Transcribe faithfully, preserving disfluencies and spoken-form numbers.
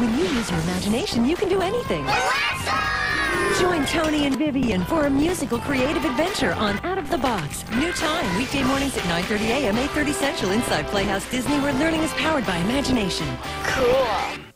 When you use your imagination, you can do anything. Let's go! Join Tony and Vivian for a musical creative adventure on Out of the Box. New time, weekday mornings at nine thirty a m, eight thirty Central inside Playhouse Disney, where learning is powered by imagination. Cool.